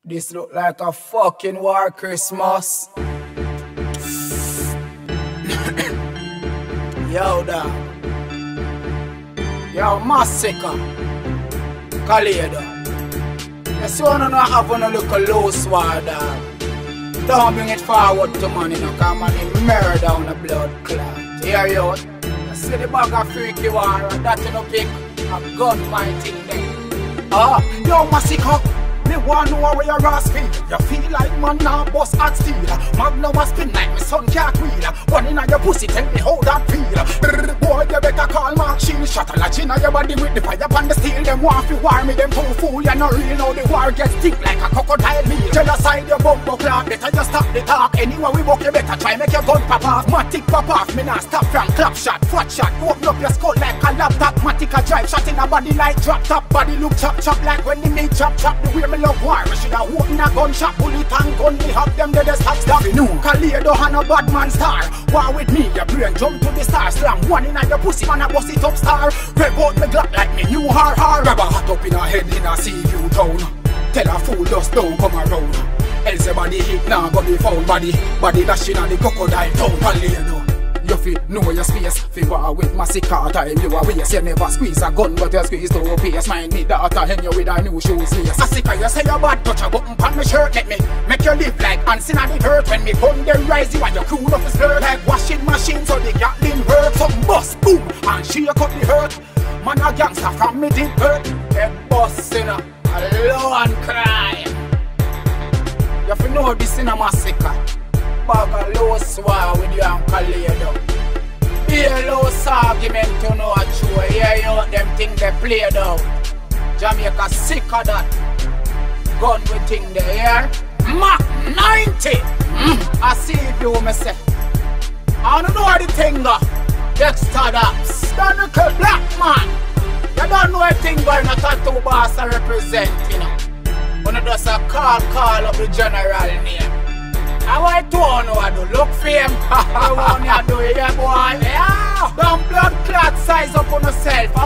This look like a fucking war Christmas. Yo, dog. Yo, Massacre. Kaledo. You see one not have a little loose war, dog. Don't bring it forward to money, no, cause money murder on the blood clot. Hear you out? You see the bag of freaky war, and that you no pick a gunfight thing there. Yo, Massacre. Me want know where your ass feel. You feel like man now bust at steel. Magnum a spin like me son can't wheel. One in your pussy tell me how that feel. Boy you better call Mark Sheen. Shot a latch in your body with the fire upon the steel. Them want to war me, them too fool. You no real now the war gets thick like a crocodile meal. Genocide your bumbo clock. Better you stop the talk. Anywhere we walk you better try make your gun pop off. Matic pop off. Me not stop from clap shot, fat shot. Open up your skull like a laptop. Matic a drive shot in a body like drop top. Body look chop chop like when the meat chop chop. The way me love war, me shoulda open a gunshot, bullet and gun. Me have them dead as stop stop. You know, Kaledo and a bad man star. War with me, your brain jump to the star. Slam one in your pussy, man a bust it up star. Rev out me glock like me new har har. Grab a hat up in a head in a sea view town. Tell a fool just don't come around. Else your body hit now go be found. Body dashing on the crocodile town. Kaledo. You feel know your space. Fi war with Massacre time you a waste. You never squeeze a gun but you squeeze to a pace. Mind me daughter hang you with a new shoes lace. Massacre you say you bad, touch a button pon me shirt. Let me make you live like ants in the dirt. When me gun them rise you and you cool off his skirt. Like washing machine so the Gatling hurt. Some bust boom and she a cut the hurt. Man a gangster from me deep hurt. Head bustin' a low and cry. You fi know this in a Massacre. Bag a loose war with you and Kaledo. Be a loose argument to know a true. Hear you out them thing they play down. Jamaica sick of that. Gun we thing they hear. Mach 90. I see if you me say. I don't know the thing go. Dexter Daps. Danica Black man. You don't know a thing going a tattoo boss I represent, you know. When you just a call up the general name. I want to know I do look for him. I want you to do it, boy. Yeah. Don't blood clot size up on yourself.